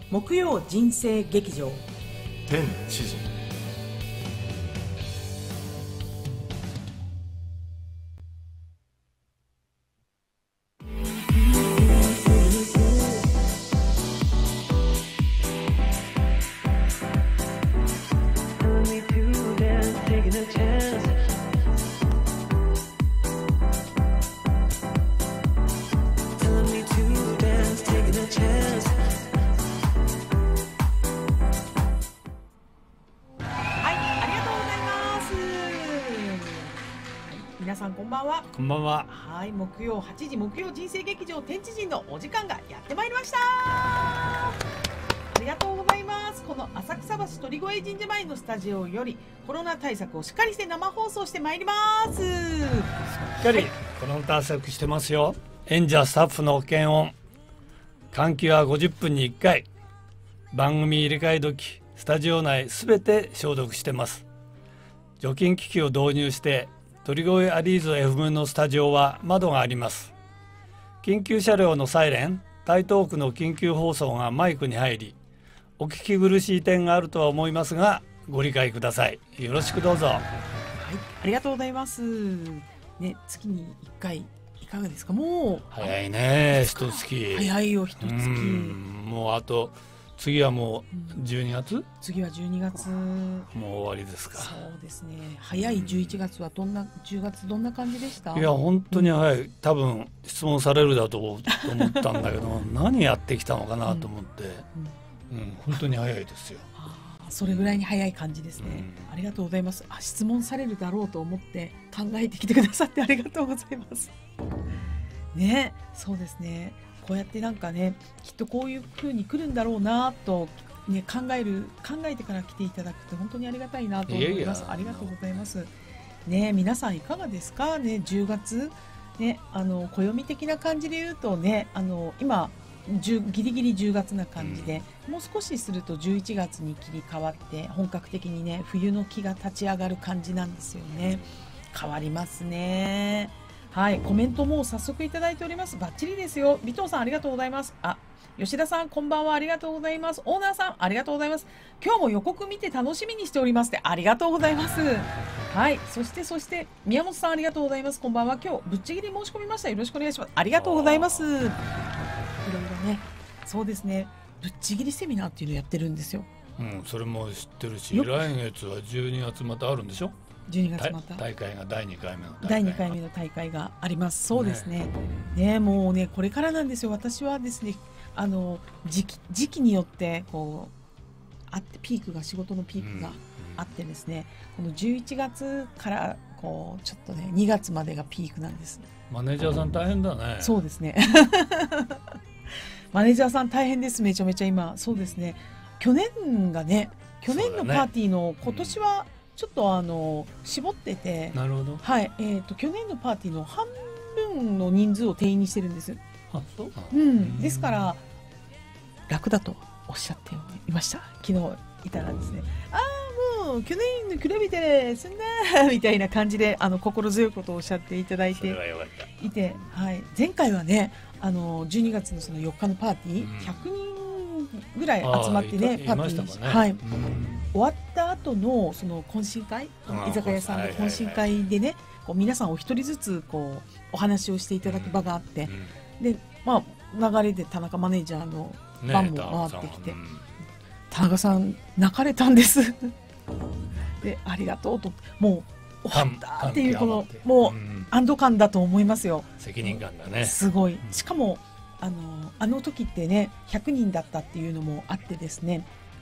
木曜人生劇場天知事。 皆さんこんばんは。 こんばんは。 はい、木曜8時木曜人生劇場天地人のお時間がやってまいりました。ありがとうございます。この浅草橋鳥越神社前のスタジオよりコロナ対策をしっかりして生放送してまいります。 しっかりコロナ対策してますよ。演者スタッフの検温、換気は50分に1回、番組入れ替え時スタジオ内すべて消毒してます。除菌機器を導入して鳥越アリーズ FM のスタジオは窓があります。緊急車両のサイレン、台東区の緊急放送がマイクに入り、お聞き苦しい点があるとは思いますがご理解ください。よろしくどうぞ。 はい、ありがとうございます。ね、月に1回いかがですか。もう早いね、一月。 早いよ、一月。 もうあと次はもう12月、 次は12月。もう終わりですか。 そうですね。早い11月は10月どんな感じでした？ いや本当に早い。多分質問されるだと思ったんだけど何やってきたのかなと思って、本当に早いですよ。 それぐらいに早い感じですね。ありがとうございます。質問されるだろうと思って考えてきてくださってありがとうございます。ね、そうですね。こうやってなんかね、きっとこういう風に来るんだろうなと、ね、考えてから来ていただくと本当にありがたいなと思います。ありがとうございます。ね、皆さんいかがですかね。10月ね、暦的な感じで言うとね、今ギリギリ10月な感じで、もう少しすると11月に切り替わって本格的にね、冬の気が立ち上がる感じなんですよね。変わりますね。はい、コメントも早速いただいております。バッチリですよ。尾藤さんありがとうございます。吉田さんこんばんは、ありがとうございます。オーナーさんありがとうございます。今日も予告見て楽しみにしておりますってありがとうございます。はい、そして宮本さんありがとうございます。こんばんは。今日ぶっちぎり申し込みました。よろしくお願いします。ありがとうございます。いろいろね、そうですね、ぶっちぎりセミナーっていうのやってるんですよ。 それも知ってるし、来月は12月またあるんでしょ。 12月また大会が第2回目の大会があります。そうですね。ね、もうね、これからなんですよ。私はですね、時期によってこうあって仕事のピークがあってですね、この11月からこうちょっとね2月までがピークなんです。 マネージャーさん大変だね。 そうですね。マネージャーさん大変です。めちゃめちゃ今。そうですね。去年のパーティーの今年はちょっと絞ってて、 なるほど。はい、 去年のパーティーの半分の人数を定員にしてるんです。 そうか。 ですから楽だとおっしゃっていました。昨日いたらですね、もう去年に比べてそんなみたいな感じで心強いことをおっしゃっていただいていて、はい、前回はね12月のその4日のパーティー、100人ぐらい集まってね、パーティー、はい、終わった後のその懇親会、居酒屋さんの懇親会でね、こう皆さんお一人ずつこうお話をしていただく場があって、で、流れで田中マネージャーの番も回ってきて、田中さん泣かれたんですで、ありがとうと、もう終わったっていうこのもう安堵感だと思いますよ。 責任感だね。すごい。しかもあの時ってね100人だったっていうのもあってですね、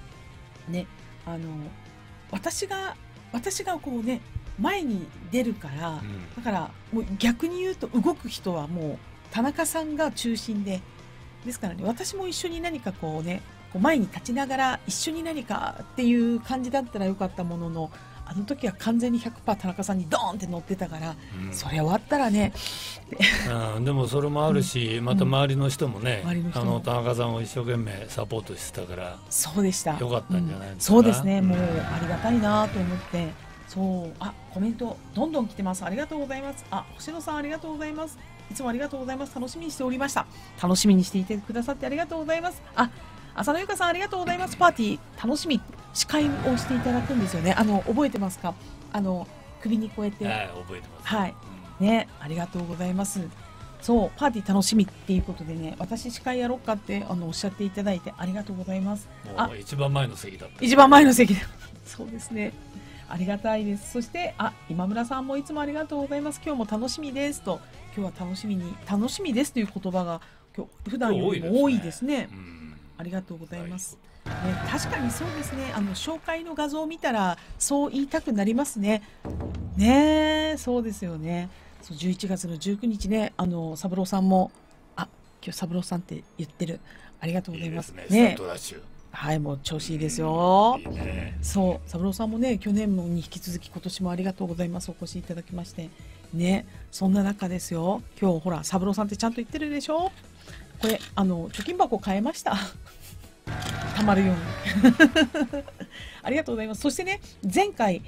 私がこうね前に出るから、だからもう逆に言うと動く人はもう田中さんが中心ですからね、私も一緒に何かこうね、こう前に立ちながら一緒に何かっていう感じだったらよかったものの、あの時は完全に 100% 田中さんにドーンって乗ってたから、それ終わったらねでもそれもあるし、また周りの人もね、田中さんを一生懸命サポートしてたから、そうでした、よかったんじゃないですか。 そうですね、もうありがたいなと思って。そう、コメントどんどん来てます。ありがとうございます。星野さんありがとうございます。いつもありがとうございます。楽しみにしておりました。楽しみにしていてくださってありがとうございます。 浅野ゆかさんありがとうございます。パーティー楽しみ、司会をしていただくんですよね。覚えてますか？首にこうやって、 はい、覚えてます。 はい、ね、ありがとうございます。そう、パーティー楽しみっていうことでね、私司会やろうかっておっしゃっていただいてありがとうございます。 もう一番前の席だった。 一番前の席だ。そうですね。ありがたいです。そして今村さんもいつもありがとうございます。今日も楽しみですと、今日は楽しみですという言葉が今日普段よりも多いですね。ありがとうございます。ね、確かにそうですね。紹介の画像を見たらそう言いたくなりますね。ね、そうですよね。そう11月の19日ね、三郎さんも今日三郎さんって言ってる。ありがとうございます。 いいですね。スタートダッシュ。 はい、もう調子いいですよ。 いいね、 そう、三郎さんもね、去年もに引き続き今年もありがとうございます。お越しいただきましてね。そんな中ですよ。今日ほら三郎さんってちゃんと言ってるでしょ。これ貯金箱変えました。たまるように。ありがとうございます。そしてね、前回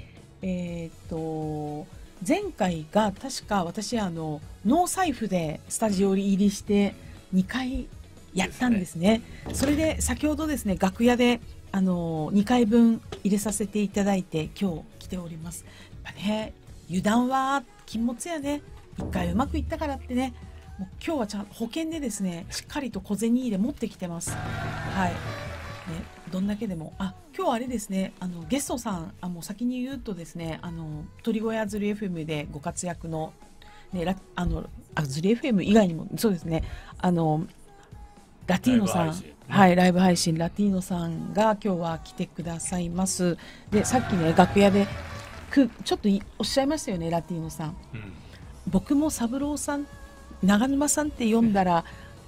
が確か私ノー財布でスタジオ入りして2回やったんですね。それで先ほどですね、楽屋で2回分入れさせていただいて今日来ております。やっぱね、油断は禁物やね。1回うまくいったからってね、もう今日はちゃんと保険でですね、しっかりと小銭入れ持ってきてます。はい。ね、どんだけでも今日はあれですね、ゲストさんもう先に言うとですね、鳥越ズリ FM でご活躍の、ね、ズリ FM 以外にもそうですね、ラティーノさん、はい、ライブ配信ラティーノさんが今日は来てくださいます。でさっきね、楽屋でちょっとおっしゃいましたよね、ラティーノさん、僕も三郎さん、長沼さんって読んだら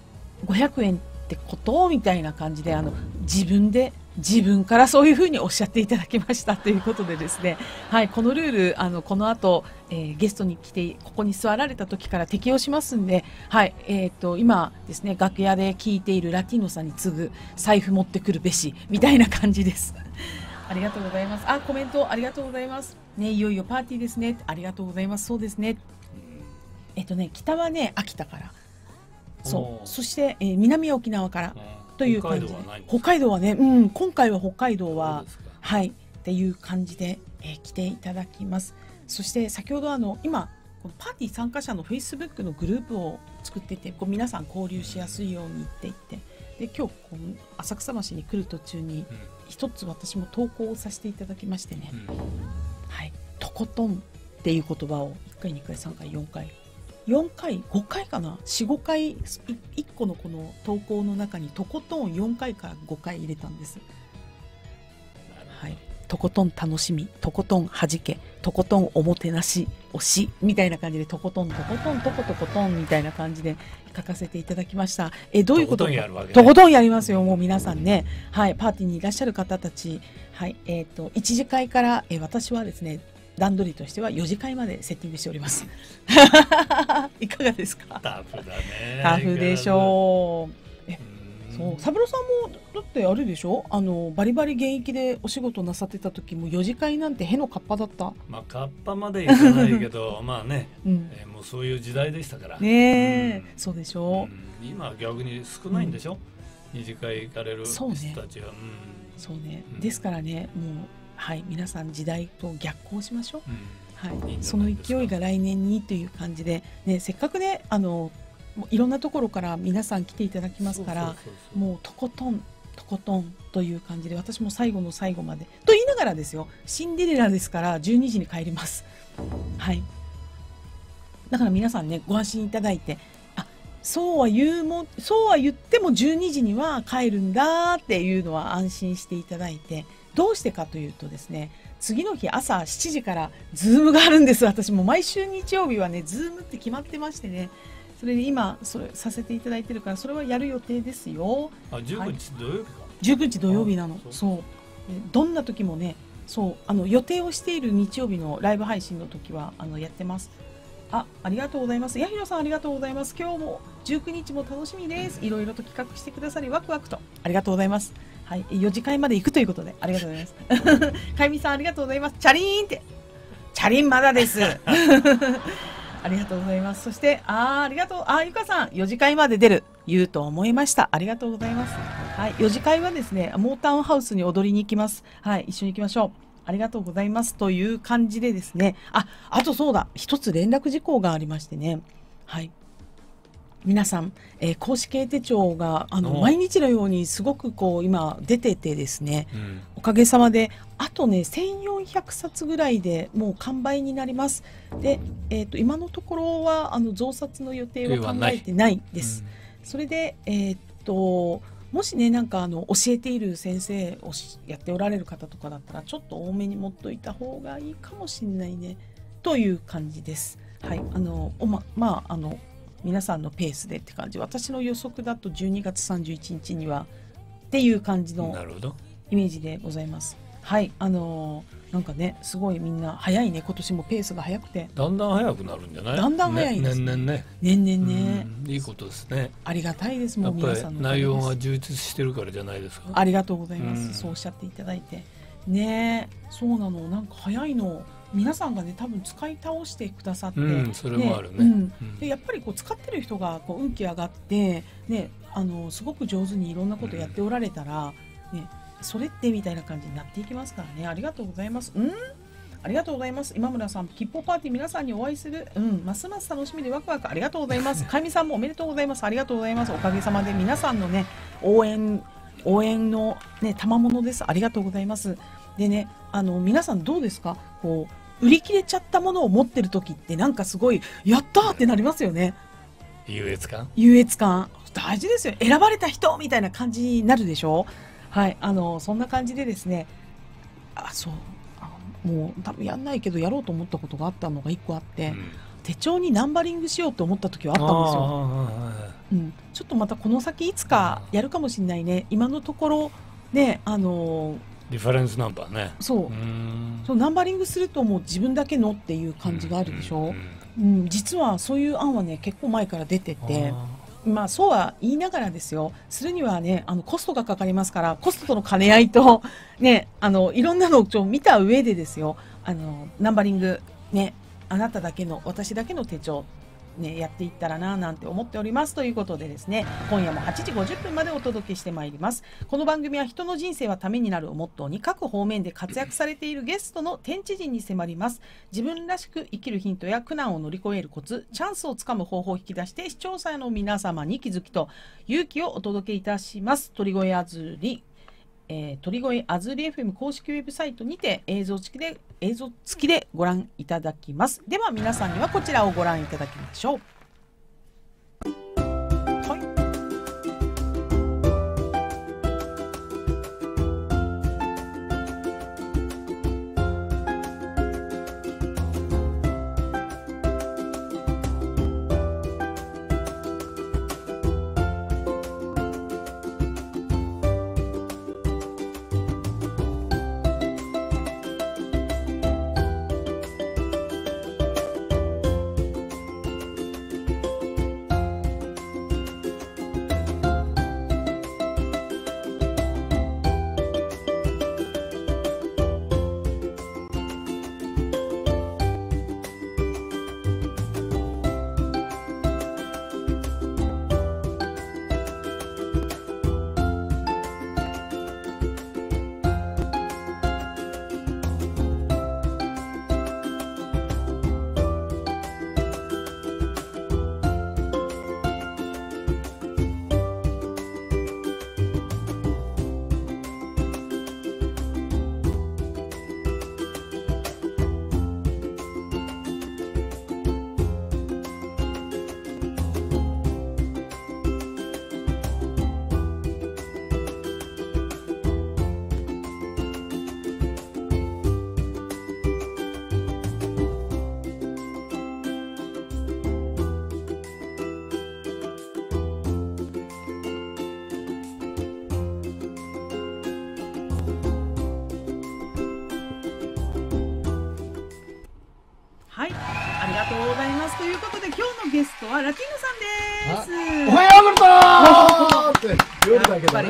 500円ってことみたいな感じで自分からそういうふうにおっしゃっていただきましたということでですね、はい、このルールこの後、ゲストに来てここに座られた時から適用しますんで、はい、今ですね、楽屋で聞いているラティーノさんに次ぐ財布持ってくるべしみたいな感じです。ありがとうございます。コメントありがとうございますね。いよいよパーティーですね。ありがとうございます。そうですね。北はね、秋田から、そして、南沖縄からという感じで、北海道はね、今回は北海道ははいっていう感じで、来ていただきます。そして先ほど今このパーティー参加者のフェイスブックのグループを作っていて、皆さん交流しやすいようにって言って、で今日この浅草橋に来る途中に一つ私も投稿をさせていただきましてね、はい、とことんっていう言葉を1回2回3回4回4回5回かな、4、5回1個のこの投稿の中にとことん4回から5回入れたんです。はい、とことん楽しみ、とことんはじけ、とことんおもてなし推しみたいな感じで、とことんとことんとことことんみたいな感じで書かせていただきました。どういうことか、とことんやりますよ。もう皆さんね、はい、パーティーにいらっしゃる方たち、はい、1次会から、私はですね、段取りとしては4次会までセッティングしております。いかがですか？ タフだね。 タフでしょう。そう、三郎さんもだってあれでしょ、バリバリ現役でお仕事なさってた時も4次会なんてへのカッパだった。 カッパまでいかないけどまあね、もうそういう時代でしたからね。そうでしょう。 今は逆に少ないんでしょ、2次会行かれる人たちは。 そうね、ですからね、もうはい、皆さん時代と逆行しましょう。はい、その勢いが来年にという感じで、ね、せっかくね、いろんなところから皆さん来ていただきますから、もうとことんとことんという感じで、私も最後の最後までと言いながらですよ、シンデレラですから12時に帰ります。はい、だから皆さんね、ご安心いただいて、そうは言っても12時には帰るんだっていうのは安心していただいて、どうしてかというとですね、次の日朝7時からズームがあるんです。私も毎週日曜日はね、ズームって決まってましてね、それで今それさせていただいてるから、それはやる予定ですよ。 19日土曜日か。 19日土曜日なの。そう、どんな時もね、そう予定をしている日曜日のライブ配信の時はやってます。ありがとうございます。八尋さんありがとうございます。今日も19日も楽しみです。いろいろと企画してくださりワクワクとありがとうございます。はい、4次会まで行くということでありがとうございます。かゆみさんありがとうございます。チャリーンって、チャリンまだです。ありがとうございます。そしてありがとう、ゆかさん4次会まで出る言うと思いました。ありがとうございます。 はい、4次会はですね、モータウンハウスに踊りに行きます。はい、一緒に行きましょう。ありがとうございますという感じでですね、あとそうだ、一つ連絡事項がありましてね、はい。皆さん、公式絵手帳が毎日のようにすごくこう今出ててですね、おかげさまであとね1400冊ぐらいでもう完売になります。で、今のところは増刷の予定は考えてないです。それで、もしねなんか教えている先生をやっておられる方とかだったらちょっと多めに持っといた方がいいかもしれないねという感じです。はい、皆さんのペースでって感じ。私の予測だと12月31日にはっていう感じのイメージでございます。はい、なんかねすごいみんな早いね。今年もペースが早くてだんだん早くなるんじゃない？ だんだん早いです、 年々ね。 年々ね。 いいことですね。 ありがたいです。もう皆さんの内容が充実してるからじゃないですか。 ありがとうございます。そうおっしゃっていただいてね。そうなの。なんか早いの。皆さんがね多分使い倒してくださって、 それもあるね。 でやっぱりこう使ってる人がこう運気上がってね、すごく上手にいろんなことやっておられたら、ね、それってみたいな感じになっていきますからね。ありがとうございます。ありがとうございます。今村さん、吉報パーティー皆さんにお会いする、ますます楽しみでワクワク。ありがとうございます。かゆみさんもおめでとうございます。ありがとうございます。おかげさまで皆さんのね応援のね賜物です。ありがとうございます。でね皆さんどうですか？こう売り切れちゃったものを持ってる時ってなんかすごいやったーってなりますよね。 優越感大事ですよ。選ばれた人みたいな感じになるでしょ。はい、そんな感じでですね、もう多分やんないけどやろうと思ったことがあったのが1個あって、手帳にナンバリングしようと思った時はあったんですよ。ちょっとまたこの先いつかやるかもしれないね。今のところねリファレンスナンバーね。 そうナンバリングするともう自分だけのっていう感じがあるでしょ。実はそういう案はね結構前から出てて、そうは言いながらですよ、するにはねコストがかかりますから、コストとの兼ね合いとねいろんなのを見た上でですよ、ナンバリングね、あなただけの私だけの手帳ね、やっていったらななんて思っております。ということでですね、今夜も8時50分までお届けしてまいります。この番組は人の人生はためになるをモットーに各方面で活躍されているゲストの天地人に迫ります。自分らしく生きるヒントや苦難を乗り越えるコツ、チャンスをつかむ方法を引き出して視聴者の皆様に気づきと勇気をお届けいたします。鳥越あずりFM 公式ウェブサイトにて映像付きでご覧いただきます。では皆さんにはこちらをご覧いただきましょう。ありがとうございます。ということで今日のゲストはラティーノさんです。 おはようございますって言うだけどね。 やっぱり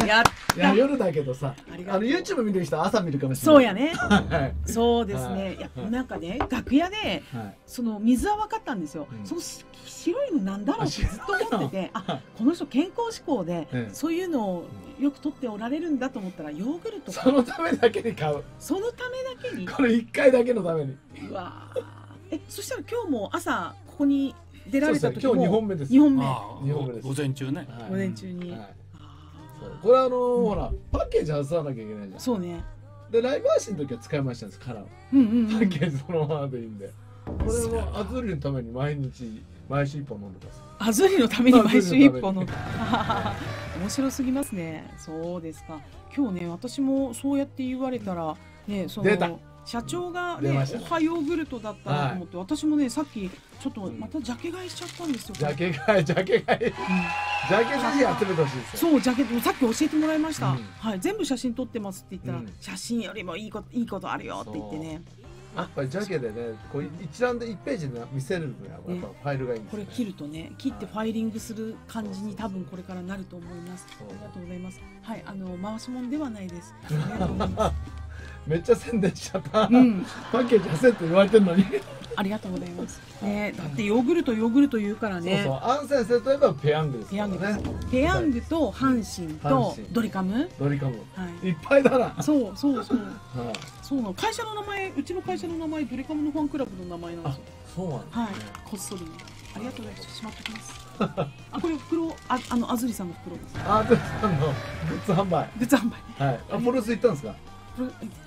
いや夜だけどさ、 ありがとう YouTube 見てる人は朝見るかもしれない。 そうやね。 はいそうですはね。いやなんかね楽屋ではいその水は分かったんですよ。 うんその白いのなんだろうってずっと思ってて、この人健康志向でええそういうのをよく取っておられるんだと思ったらヨーグルトそのためだけに買う。 そのためだけに。 これ1回だけのために。 うわーそしたら今日も朝ここに出られた時もそうですね今日2本目です。 2本目ああ日本語です午前中ね。 はい午前中に、 はいあそうこれほらパッケージ外さなきゃいけないじゃん。 ーそうね。 でライブ配信の時は使いましたんですカラーを。 うんうんうん。 パッケージそのままでいいんで。これもアズーリのために毎週1本飲んでます。 アズリのために毎週一本のアズリ面白すぎますね。そうですか。今日ね私もそうやって言われたらね出た社長がね出ましたおはヨーグルトだったなと思って、私もねさっきちょっとまたジャケ買いしちゃったんですよ。 ジャケ買いジャケ写真集めてほしいですよ。 そうジャケットさっき教えてもらいました、 うんはい全部写真撮ってますって言ったら、 うん写真よりもいいことあるよって言ってね。 やっぱりジャケでねこう一覧で1ページで見せるのはやっぱファイルがいいんですね。 これ切るとね切ってファイリングする感じに多分これからなると思います。 そうありがとうございます。はい回し物ではないです。ありがとうございます。 めっちゃ宣伝しちゃった。 うんパッケージ焦って言われてるのに。 ありがとうございます。ね、だってヨーグルト言うからね。 そうアン先生といえばペヤングですペヤング、 からね。 ペヤングと阪神と阪神ドリカム。 ドリカムはい。 いっぱいだな。はそうそうそう。 いそうなの。会社の名前、うちの会社の名前、ドリカムのファンクラブの名前なんですよ。 そうなんですね。 はい。こっそりね。ありがとうございます。しまってきます。あ、これ袋、あずりさんの袋です。 アーティストのグッズ販売。 グッズ販売。 はい。プロレス行ったんですか。 これ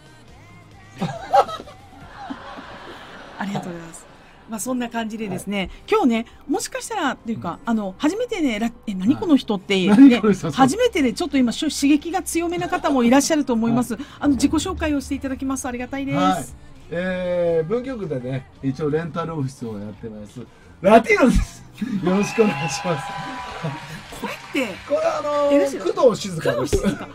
ありがとうございます。まあそんな感じでですね、今日ねもしかしたらっていうか、初めてね何この人って、ね何この人初めてでちょっと今刺激が強めな方もいらっしゃると思います。自己紹介をしていただきますとありがたいです。 はい。文京区でね一応レンタルオフィスをやってますラティーノです。よろしくお願いします。 これってこれ工藤静香工です。 藤静香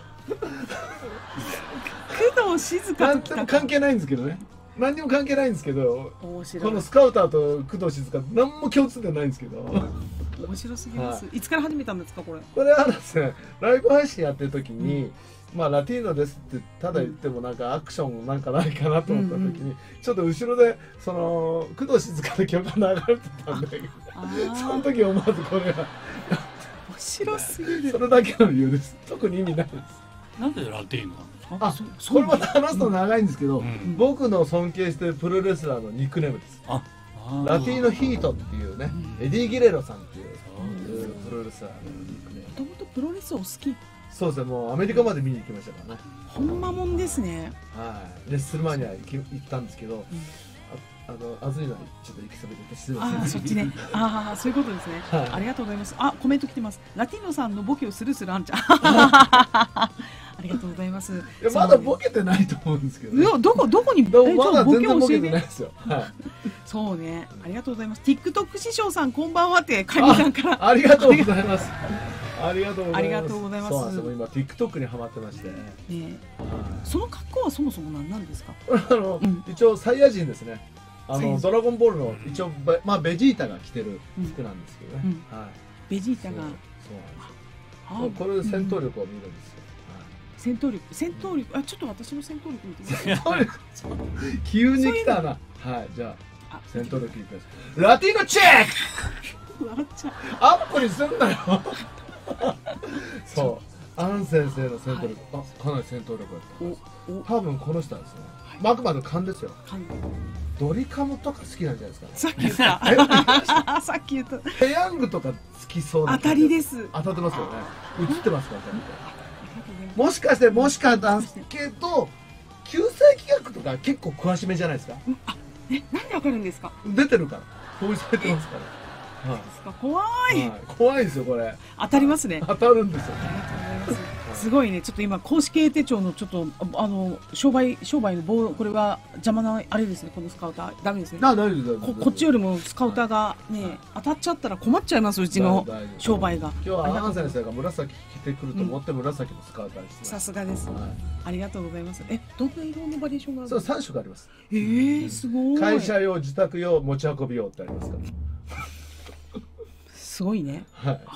工藤静香なんともと来た関係ないんですけどね。何にも関係ないんですけど、 面白いこのスカウターと工藤静香何も共通点ないんですけど、 面白すぎます、いつから始めたんですかこれ。 これはですねライブ配信やってる時に、まあラティーノですってただ言ってもなんかアクションなんかないかなと思った時に、ちょっと後ろでその工藤静香の曲が流れてたんでその時思わずこれが面白すぎる。 それだけの理由です。特に意味ないです。 なんでラティーノなんですか。 あ、 そこれまた話すと長いんですけど、 ん僕の尊敬してるプロレスラーのニックネームです。 あラティーノヒートっていうね、エディ・ギレロさんっていうプロレスラーのニックネーム。 もともとプロレスを好き。 そうですね、もうアメリカまで見に行きましたからね。 ほんまもんですね。 はい、レッスルマニア行ったんですけど、あずいのはちょっと行きそびれてすみません。 ああ、そっちね。ああ、そういうことですね。 はいありがとうございます。あ、コメント来てます。ラティーノさんのボケをスルーするあんちゃん。ありがとうございます。 いやまだボケてないと思うんですけど、 いやどこにでもまだ全然ボケボケ教えて。 てないですよ。はい。 そうね。ありがとうございます。TikTok 師匠さんこんばんはってかみさんから。 ありがとうございます。ありがとうございます。 ありがとうございますそうなんですよ。今 TikTok にハマってまして。 ね、 はいその格好はそもそも何なんですか。ん一応サイヤ人ですね。 サイヤ人ドラゴンボールの一応まあベジータが着てる服なんですけどね。はい。 ベジータが。 そうなんあですよ。これで戦闘力を見るんですよ。 戦闘力。あ、ちょっと私の戦闘力見てください。 戦闘力急に来たな。はい。じゃあ戦闘力いきます。ラティーノチェック。 笑っちゃう。 アップにすんなよ。そうアン先生の戦闘力、かなり戦闘力だった多分この人はですね、あくまで勘ですよ。ドリカムとか好きなんじゃないですか。 さっき言ったさっき言ったペヤングとか好きそうな当たりです。 当たってますよね。映ってますからもしかしてなんですけど旧世紀学とか結構詳しめじゃないですか。 なんでわかるんですか。 出てるから表示されてますから怖い。 怖いですよこれ。 当たりますね。 当たるんですよ。 ありがとうございます。すごいね。ちょっと今公式手帳のちょっと商売の棒、これは邪魔なあれですね。このスカウターダメですね。 大丈夫こっちよりもスカウターがね当たっちゃったら困っちゃいます。うちの商売が。 今日はアン先生が紫着てくると思って紫のスカウターにしてます。 さすがです。ありがとうございます。どんな色のバリエーションがあるそうんですか。 3色あります。 すごい。 会社用、自宅用、持ち運び用ってありますから。 すごいね。 はい。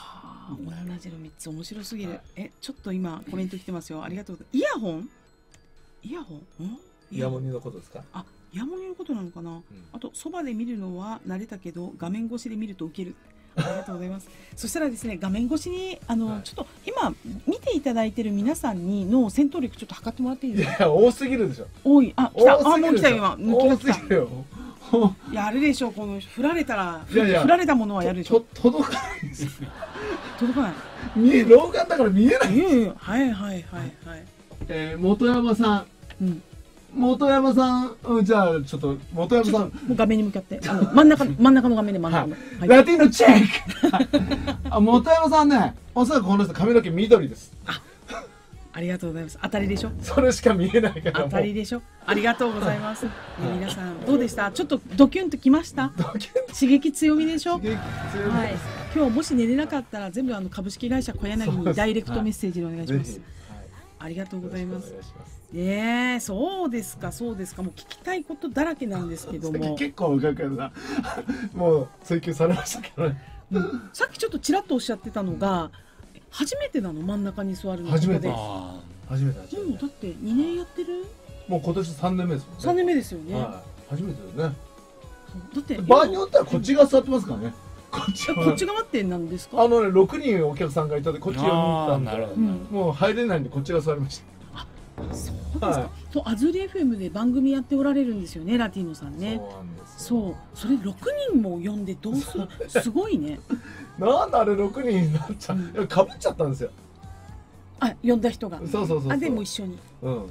同じの3つ面白すぎる。ちょっと今コメント来てますよ。ありがとうございます。イヤホンイヤモニのことですか？ イヤモニのことなのかな、あとそばで見るのは慣れたけど画面越しで見るとウケる。ありがとうございます。そしたらですね、画面越しにちょっと今見ていただいてる皆さんにの戦闘力ちょっと測ってもらっていいですか？ いや多すぎるでしょ。 多い。来た。もう来たよ今。 多すぎるよ。 やるでしょこの振られたらいやいや振られたものはやるでしょ。 届かないんですよ。 届かない。 老眼だから見えない。 はい。 本山さん。本山さん、じゃあちょっと本山さん、 もう画面に向かって真ん中の画面で真ん中の、 ラティーノチェック。本山さんね、おそらくこの人髪の毛緑です。 ありがとうございます。当たりでしょ。 それしか見えないから。 当たりでしょ。ありがとうございます。皆さんどうでした？ちょっとドキュンときました？刺激強みでしょ。 刺激強みです。 今日もし寝れなかったら全部株式会社小柳にダイレクトメッセージでお願いします。ありがとうございます。そうですか。もう聞きたいことだらけなんですけども。 結構深くな。もう追求されましたけどね。 さっきちょっとちらっとおっしゃってたのが、初めてなの？真ん中に座るの。 初めて。初めて。 もうだって2年やってる？ もう今年3年目ですもんね。 3年目ですよね。 初めてですね。 だって場合によってはこっち側座ってますからね。こっち側って何ですか ？6人お客さんがいたのでこっち4人いたんで、もう入れないんでこっち側座りました。 そうですか。アズーリ FM で番組やっておられるんですよね、ラティーノさんね。 そうなんです。 それ6人も呼んでどうする？すごいね。 なんであれ6人になっちゃう？かぶっちゃったんですよ。 呼んだ人が。 そう。 でも一緒に。 そう。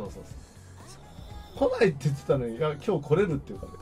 来ないって言ってたのに、いや今日来れるっていうから、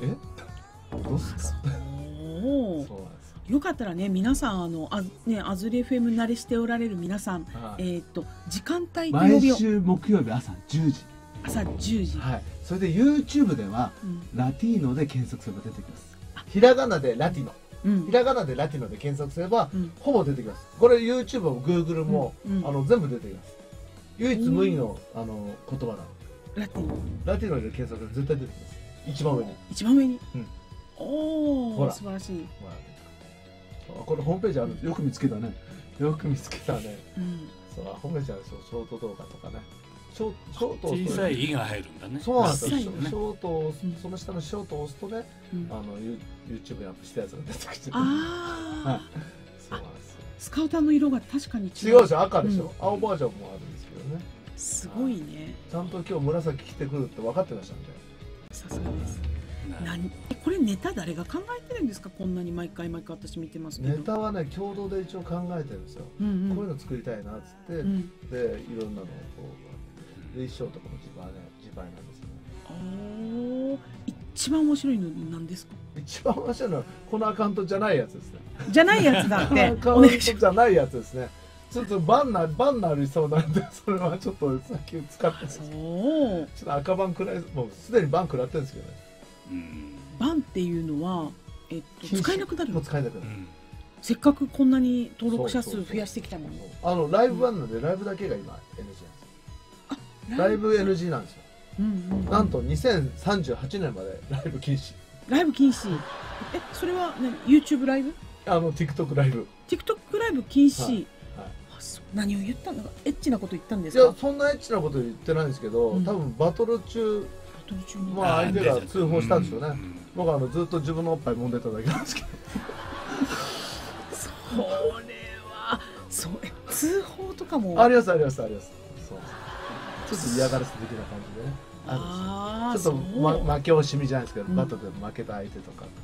どうすか？そうなんです。 よかったらね、皆さんアズリ FM 慣れしておられる皆さん、時間帯と毎週木曜日朝10時。 朝10時。 はい。それで YouTube では、ラティーノで検索すれば出てきます。 ひらがなでラティノ。ひらがなでラティノで検索すれば、ほぼ出てきます。これ YouTube も Google も、全部出てきます。唯一無二の言葉なの。 ラティノ。 ラティノで検索絶対出てきます。一番上に。 一番上に。おお、素晴らしい。 これホームページあるんです。よく見つけたね。ホームページあるんですよ。ショート動画とかね。ショート小さい「い」が入るんだね。 そうなんですよ。ショートをその下のショートを押すとね、YouTube にアップしたやつが出てきて。そうなんですよ。 スカウターの色が確かに違うでしょ。赤でしょ。青バージョンもあるんですけどね。 すごいね。 ちゃんと今日紫着てくるって分かってましたんで。 さすがです。これネタ誰が考えてるんですか？こんなに毎回私見てますけど。 ネタはね、共同で一応考えてるんですよ。こういうの作りたいなっつって、でいろんなのをこう衣装とかも自前なんですよね。 一番面白いの何ですか？ 一番面白いのはこのアカウントじゃないやつですね。 じゃないやつだって。 アカウントじゃないやつですね。ちょっとバンなりそうなんで、それはちょっとさっき使ってます。ちょっと赤バンくらい、もうすでにバン食らってるんですけどね。 バンっていうのは、使えなくなる。 もう使えなくなる。 せっかくこんなに登録者数増やしてきたのに。 ライブバンなんで、ライブだけが今 NG なんですよ。ライブ NG なんですよ。なんと2038年までライブ禁止。 ライブ禁止。それはYouTube ライブ ？TikTok ライブ。 TikTok ライブ禁止。何を言ったの？エッチなこと言ったんですか？ いや、そんなエッチなこと言ってないんですけど、多分バトル中、相手が通報したんですよね。僕ずっと自分のおっぱい揉んでただけなんですけど。 それは通報とかもあります。そう。ちょっと嫌がらせ的な感じでね。ちょっと負け惜しみじゃないですけど、バトルで負けた相手とか。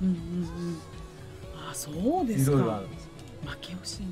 そうですか。 いろいろあるんですよ。 負け惜しみ。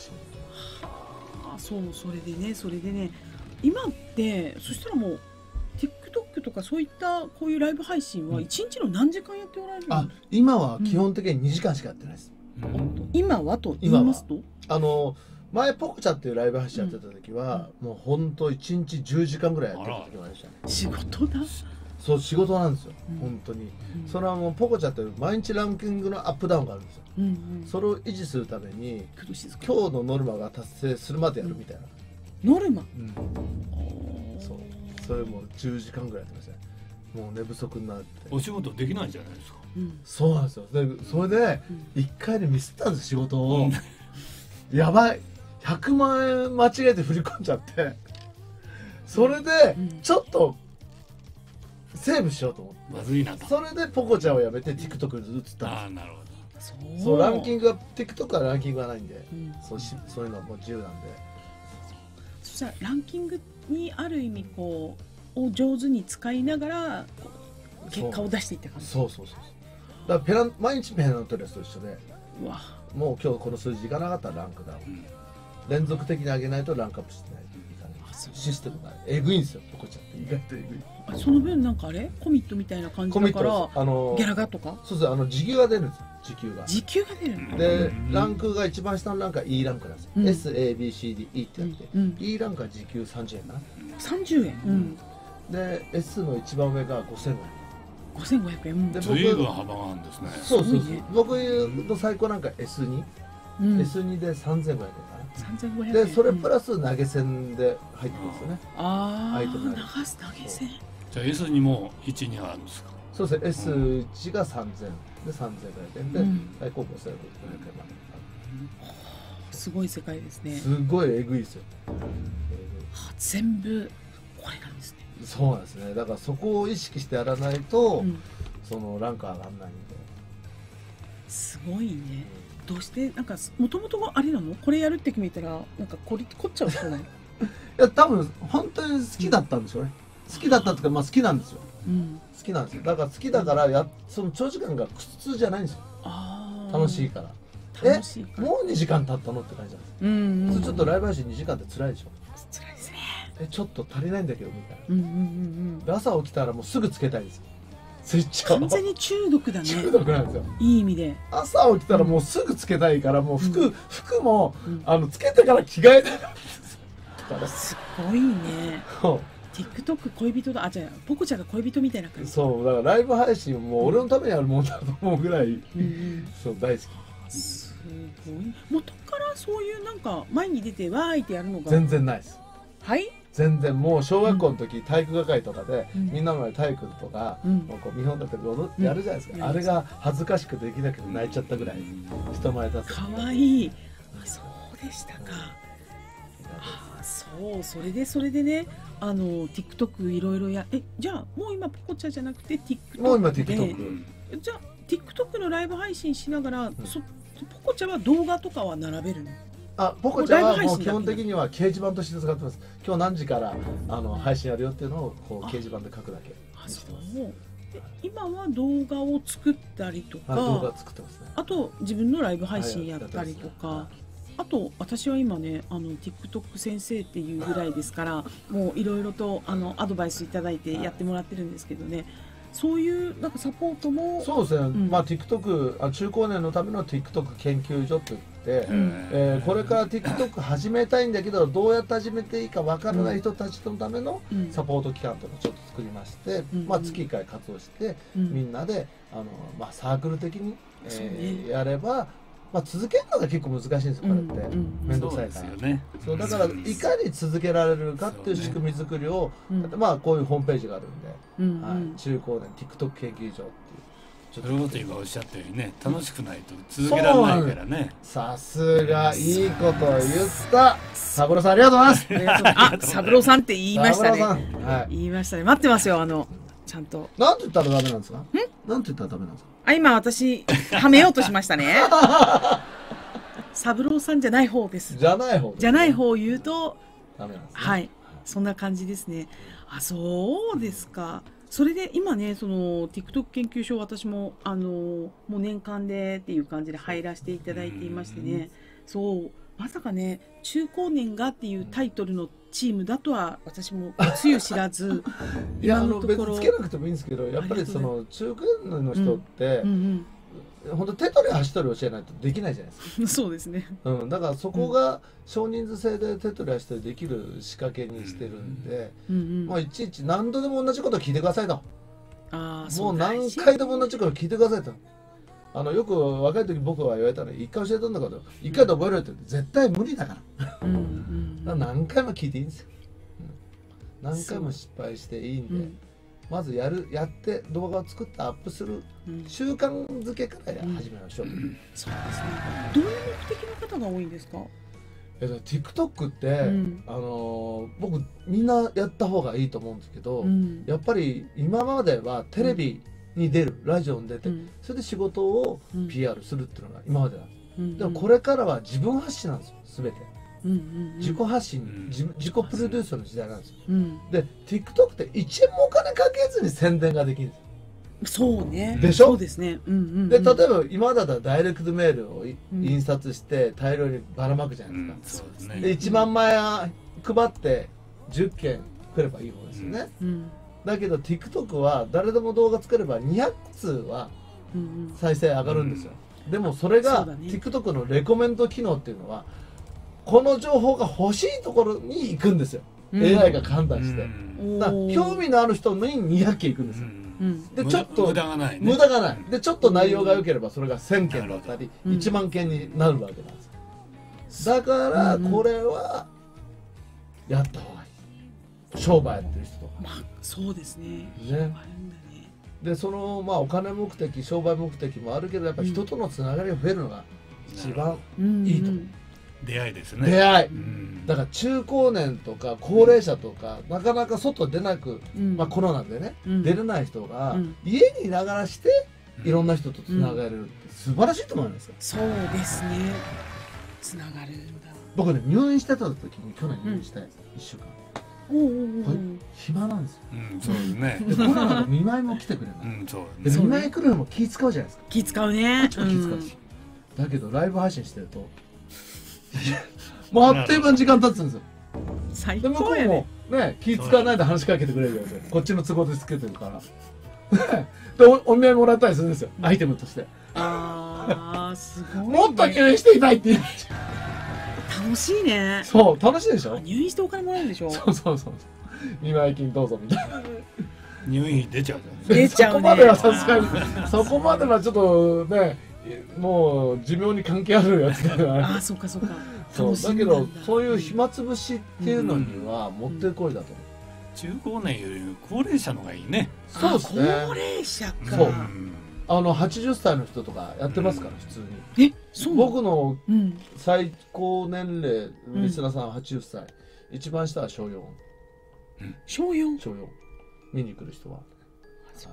それでね、今ってそしたらもう TikTok とかそういったこういうライブ配信は1日の何時間やっておられるの？ 今は基本的に2時間しかやってないです。 今はと言いますと、 前ポコチャっていうライブ配信やってた時は、もう本当1日10時間ぐらいやってた時もありましたね。 仕事だ。 そう、仕事なんですよ、本当に。それはもうポコチャって毎日ランキングのアップダウンがあるんですよ。それを維持するために今日のノルマが達成するまでやるみたいな。 ノルマ？ そう、それも10時間ぐらいやってましたね。もう寝不足になって。 お仕事できないじゃないですか。 そうなんですよ。でそれで1回でミスったんです、仕事を。 やばい100万円間違えて振り込んじゃってそれでちょっとセーブしようと思ってまずいなと。 それでポコちゃんをやめて TikTok に移ったんああ、なるほど。 ですそうランキングが TikTok はランキングがないんで、 うんそういうのはもう自由なんでそしたらランキングにある意味こうを上手に使いながらこう結果を出していった感じ。 そうだから毎日ペナントレスと一緒でうわもう今日この数字いかなかったらランクダウン、 ん連続的に上げないとランクアップしてないといけないあそうシステムがえぐいんですよポコちゃんって意外とえぐいあその分なんかあれコミットみたいな感じコミッだからトギャラがとかそう時給が出るんですよ時給が時給が出るの。 でランクが一番下のランクは E ランクなんですよ、 うん SABCDE ってやって、 うん E ランクは時給30円かな 30円、うん、 で S の一番上が5500円 5500円、うんで随分幅があるんですね。 そうすごいね僕の最高なんか S2、 うん、 S2 で3500円か 3500円なでそれプラス投げ銭で入ってくるんですよね、 あアイテムあ流す投げ銭じゃあ S にも1、2あるんですか。 そうですね S1 が3000で3500円で、 うん最高5500円ますごい世界ですねですごいえぐいですよ、 全部これなんですね、 そうなんですねだからそこを意識してやらないと、 うん、 そのランク上がんないんで、 すごいね。どうしてなんかもともとあれなのこれやるって決めたらなんか凝っちゃう人ないいや多分本当に好きだったんでしょうね、好きだったっていうかまあ好きなんですようん好きなんですよだから好きだからその長時間が苦痛じゃないんですよああ楽しいから楽しいからもう2時間経ったのって感じなんですよ、 うんうんうん、 普通ちょっとライブ配信2時間って辛いでしょ辛いですね。 ちょっと足りないんだけどみたいなうんうんうんで朝起きたらもうすぐつけたいんですよスイッチを完全に中毒だね。 中毒なんですよいい意味で。 朝起きたらもうすぐつけたいからもう服も、 うんつけてから着替えたいすごいね。TikTok 恋人だ。あ、じゃあポコちゃんが恋人みたいな感じ。 そうだからライブ配信も俺のためにあるもんだと思うぐらい、 うんうんそう大好きすごい。元からそういうなんか前に出てわーいってやるのが。 全然ないですはい。 全然もう小学校の時体育会とかで、 うんみんなの前で体育とか、 うんもうこう見本だけど踊ってやるじゃないですか、 うんあれが恥ずかしくできなくて泣いちゃったぐらい人前立つかわいい。あ、そうでしたか。あ、それでね、TikTok いろいろじゃあもう今ポコちゃんじゃなくて TikTok もう今で TikTok じゃあ TikTok のライブ配信しながら、ポコちゃんは動画とかは並べるの？ ポコちゃんはライブ配信だけもう基本的には掲示板として使ってます今日何時から配信やるよっていうのをこう掲示板で書くだけあ、そう。で今は動画を作ったりとか、 動画作ってますねあと自分のライブ配信やったりとか、 はいあと私は今ねTikTok 先生っていうぐらいですからもういろいろとアドバイスいただいてやってもらってるんですけどね、そういうなんかサポートもそうですね、 んまあ TikTok 中高年のための TikTok 研究所って言って、 うんこれから TikTok 始めたいんだけどどうやって始めていいかわからない人たちのためのうんサポート機関というのをちょっと作りまして、 うんまあ、月1回活動して、 うんみんなでまあ、サークル的に、 そうねやれば、まあ、続けるのが結構難しいんですよこれって、 うん面倒くそうでさいから。 すよね。 そうだからいかに続けられるかっていう仕組み作りを、 うんまあこういうホームページがあるんで、 うんはい、中高年 TikTok 研究所っていうちょっそれこそ今おっしゃったようにね、楽しくないと続けられないからね。 さすがいいこと言ったサブロさんありがとうございますありがとうあ、三郎さんって言いましたね。 サブロさんはい言いましたね。待ってますよちゃんと。 なんて言ったらダメなんですかなんて言ったらダメなんですかあ、今私はめようとしましたね。三郎さんじゃない方です。 じゃない方ですねじゃない方を言うと、 ダメなんですねはい、そんな感じですね。あ、そうですか。それで今ね、その TikTok 研究所私ももう年間でっていう感じで入らせていただいていましてね、そうまさかね中高年がっていうタイトルのチームだとは私もつゆ知らずいや今のところ別につけなくてもいいんですけどやっぱりその中高年の人ってうん本当手取り足取り教えないとできないじゃないですかうん、そうですね。 だからそこが少人数制で手取り足取りできる仕掛けにしてるんで、 うんうん、 まあ、いちいち何度でも同じこと聞いてくださいとあーもう何大事回でも同じこと聞いてくださいとよく若い時僕は言われたの一回教えたんだけど一回で覚えろよって言って絶対無理だからうんうんだから何回も聞いていいんですよ、何回も失敗していいんで、 うんまずやって動画を作ってアップする習慣づけから始めましょう。 そうですね。どういう目的の方が多いんですか？ TikTok って、 うん、 僕みんなやった方がいいと思うんですけど、 うん、 やっぱり今まではテレビに出る、ラジオに出て、それで仕事を PR するっていうのが今までなんです、でもこれからは自分発信なんですよ、全て。自己発信、自己プロデュースの時代なんですよ、で TikTok って1円もお金かけずに宣伝ができるんですよ。 そうね。 でしょ。 そうですね。 で例えば今だったらダイレクトメールを印刷して大量にばらまくじゃないですか。 そうですね。 で1万枚配って10件来ればいい方ですよね。だけど TikTok は誰でも動画作れば200通は再生上がるんですよ。でもそれが TikTok のレコメント機能っていうのはこの情報が欲しいところに行くんですよ。AI が判断して。だから興味のある人に200件行くんですよ。でちょっと無駄がない、 無駄がない。でちょっと内容が良ければそれが1000件だったり1万件になるわけなんです。だからこれはやった方がいい。商売やってる人とか。 まあそうですね。 ね。でそのお金目的、商売目的もあるけどやっぱ人とのつながりが増えるのが一番いいと思う。 出会いですね。 出会い。だから中高年とか高齢者とか、なかなか外出なく、コロナでね、出れない人が、家にいながらしていろんな人とつながれるって素晴らしいと思いますよ。 そうですね。つながるんだ。 僕ね入院してた時に去年入院したやつ、1週間。暇なんですよ。 そうですね。 でコロナが見舞いも来てくれない。で見舞い来るのも気使うじゃないですか。 気使うね。 気使うし。だけどライブ配信してるともうあっという間に時間経つんですよ。 最で向こ高やね。 うもね気使わないで話しかけてくれるよね。こっちの都合でつけてるからでお見合いもらったりするんですよ、アイテムとして。 ああすごい。 もっと入院していたいって言う。 楽しいね。 そう楽しいでしょ。 入院してお金もらえるんでしょ。 そう見舞い金どうぞみたいな。 入院費出ちゃう出ちゃうね。 そこまではさすがにそこまではちょっとねもう寿命に関係あるやつだから。 あそうかそうか。 そうだけどそういう暇つぶしっていうのにはもってこいだと思う。 中高年より高齢者のがいいね。 そうですね。 高齢者か。 そう80歳の人とかやってますから普通に。 そう。 僕の最高年齢リスナーさんは80歳、一番下は小4。 小 4？ 小4見に来る人は。 そう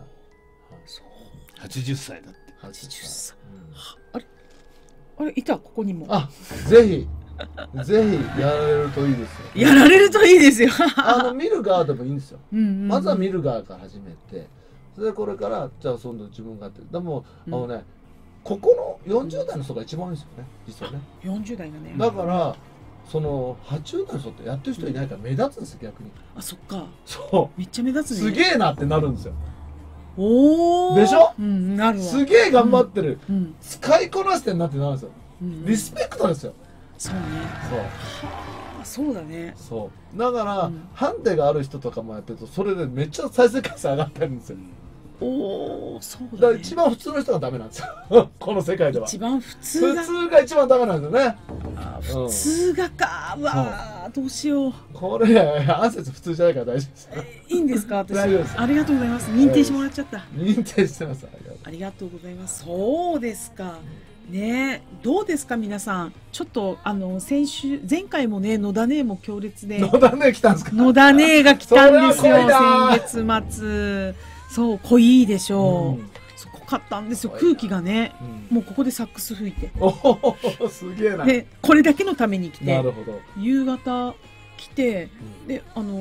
80歳だって。 80歳。あれいたここにも。 あぜひやられるといいですよ。 やられるといいですよ。 見る側でもいいんですよ。まずは見る側から始めて、それでこれからじゃあその自分がやってる。でもここの40代の人が一番多いんですよね実はね。 40代がね。 だからその80代の人ってやってる人いないから目立つんですよ逆に。 あそっか。 そうめっちゃ目立つね。 すげえなってなるんですよ。 おお。 でしょ。 なるわ。 すげえ頑張ってる、使いこなしてんなってなるんですよ。リスペクトですよ。 そうね。そうだね。 そうだからハンデがある人とかもやってるとそれでめっちゃ再生回数上がってるんですよ。 おおそうだね。 だから一番普通の人がダメなんですよこの世界では。 一番普通が一番ダメなんですよね。 普通がか。うわどうしよう。 これアンセス普通じゃないから大丈夫です。 いいんですか私。 大丈夫です。 ありがとうございます。認定してもらっちゃった。 認定してます。 ありがとうございます。そうですか。ねどうですか皆さん。ちょっと前回もね野田姉も強烈で。 野田姉来たんですか。 野田姉が来たんですよ先月末。そう濃いでしょう。そこ買ったんですよ空気がね。もうここでサックス吹いて。 おおすげえな。 でこれだけのために来て。 なるほど。 夕方来てで今日